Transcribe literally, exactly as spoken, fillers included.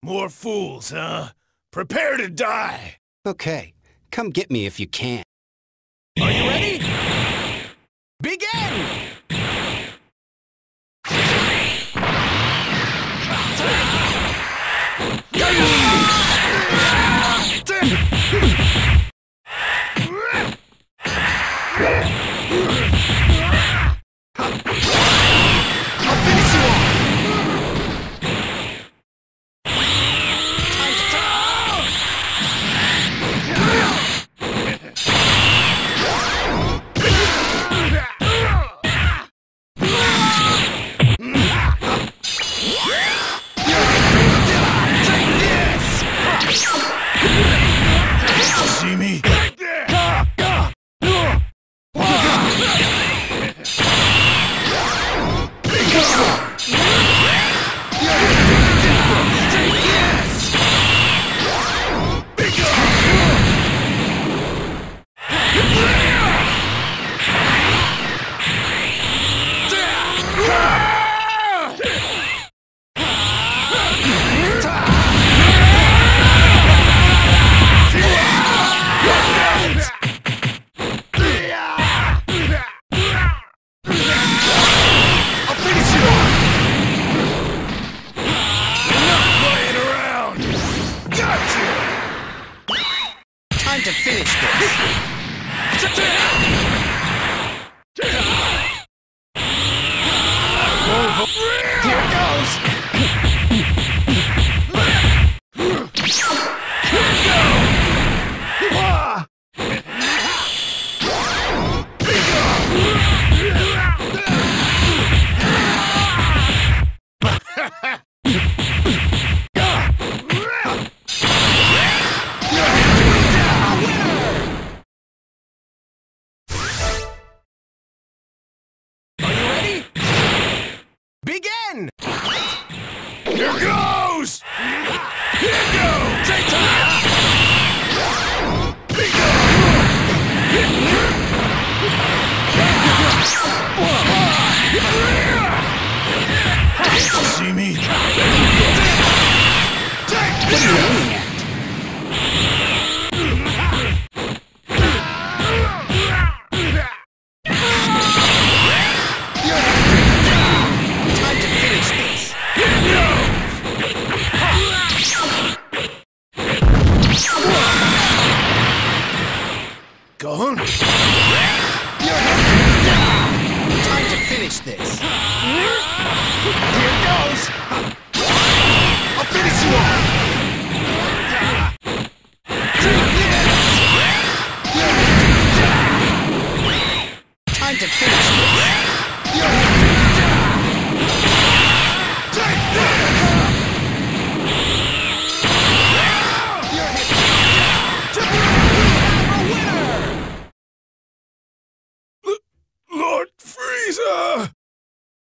More fools, huh? Prepare to die! Okay, come get me if you can. Are you ready? Begin! I'll finish you off! See me? Time to finish this. Here it goes! Here we go! Begin! Here goes! Here goes! Take time! See me? Take this! Go on. Time to finish this. Here goes. I'll finish you off. Take this. Time to finish this.